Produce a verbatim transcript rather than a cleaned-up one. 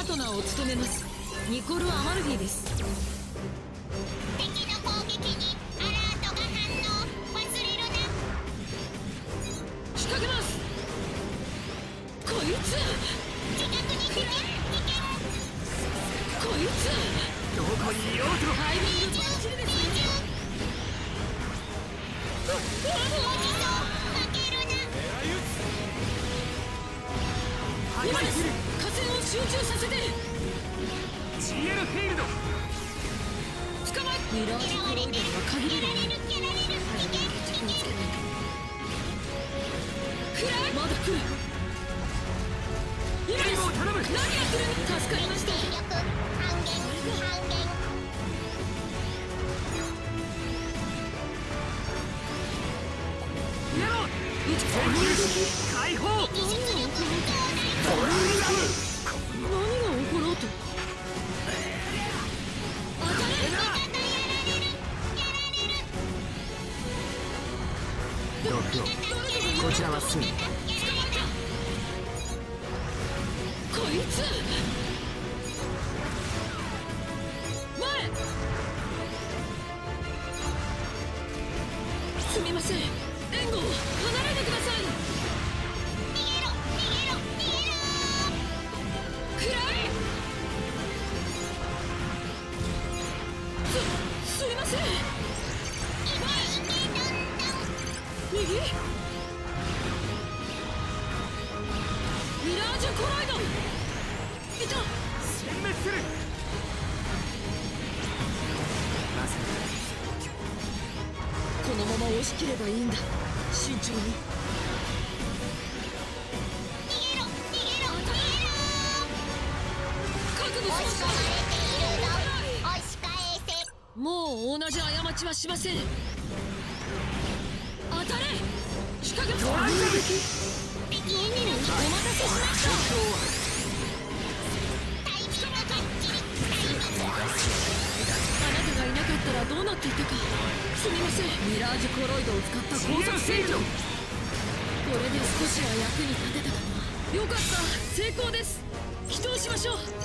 トナーを務めますニコル・アマルフィです。 敵の攻撃にアラートが反応。忘れるな。 仕掛けます。こいつ近くに来て。危険。 こいつどこにいようとタイミングバッチリですね。 落ちそう。負けるな。 今です。火線を集中させて。 ジエルフィールド捕まえミラージュコロイドには限れる。 やられる。やられる。危険。危険。 くらいまだ来る。今です。 頼む。 何やってるの。助かりました。 勢力半減。半減。 やろう。 一全入解放。 敵出力が何が起ころうと。当たれ。 ドッグこちらはすぐ。 捕まった。こいつ前。すみません。援護を離れてください。 逃げろ。逃げろ。逃げろ。 くらえ。すすいません。 いけいけ。どんどん。 右ミラージュコロイドいた。 殲滅する。まさこのまま押し切ればいいんだ。慎重に。 逃げろ。逃げろ。逃げろ。 覚悟しました。 押し込まれているぞ。押し返せ。 もう同じ過ちはしません。当たれ。仕掛けます。 敵エネルギーお待たせしました。 タイミングバッチリ。 あなたがいなかったらどうなっていたか。すみません。ミラージュコロイドを使った高速制御。これで少しは役に立てたかな。よかった。成功です。祈祷しましょう。